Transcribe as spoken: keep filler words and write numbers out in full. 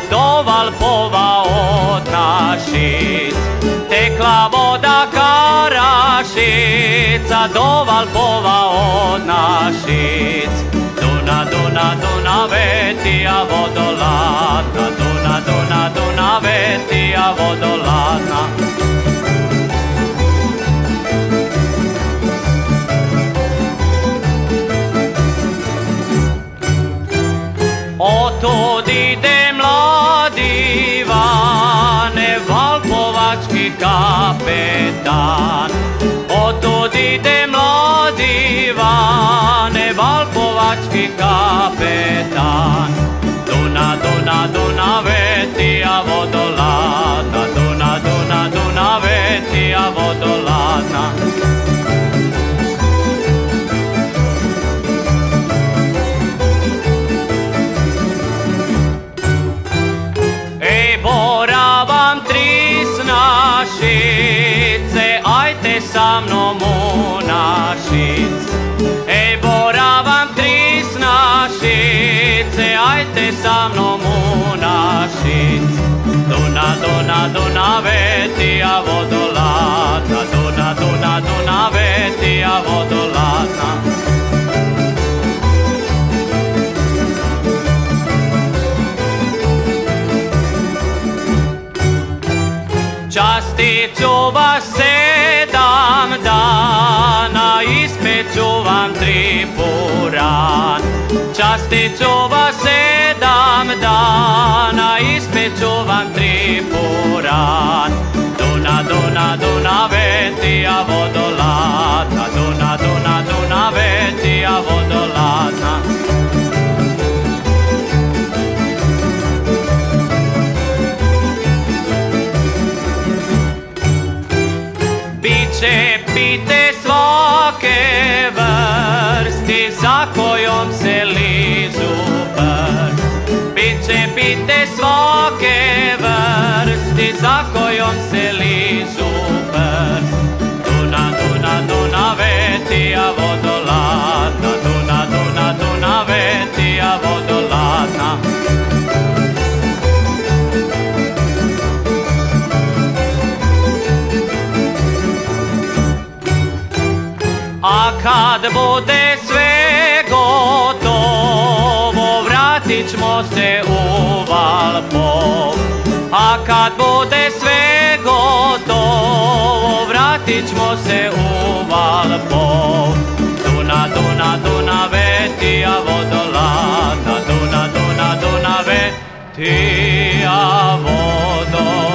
do Valpova od Našic. Tekla voda Karašica do Valpova od Našic. Duna, Duna, Dunavetija vodoladna, Duna, Duna, Dunavetija vodoladna. Otud ide mladi Ivane, valpovački kapetan. Otud ide mladi Ivane, valpovački kapetan. Duna, Duna, Dunavetija vodoladna, Duna, Duna, Dunavetija vodoladna. Boravam tri Našice, ajte sa mnom u Našic. Ej, boravam tri Našice, ajte sa mnom u Našic. Duna, Duna, Dunavetija vodoladna, Duna, Duna, Dunavetija vodoladna. Častit ću vas sedam dana, ispet ću vam tri puran. Častit ću vas sedam dana, ispet ću vam tri puran. Duna, Duna, Dunavetija vodoladna, Duna, Duna, Dunavetija vodoladna. Biće pite svake vrsti, za kojom se ližu prst. Biće pite svake vrsti, za kojom se ližu prst. Duna, Duna, Dunavetija vodoladna, Duna, Duna, Dunavetija vodoladna. A kad bude sve gotovo, vratit ćemo se u Valpov. A kad bude sve gotovo, vratit ćemo se u Valpov. Duna, Duna, Dunavetija vodoladna, Duna, Duna, Dunavetija vodoladna.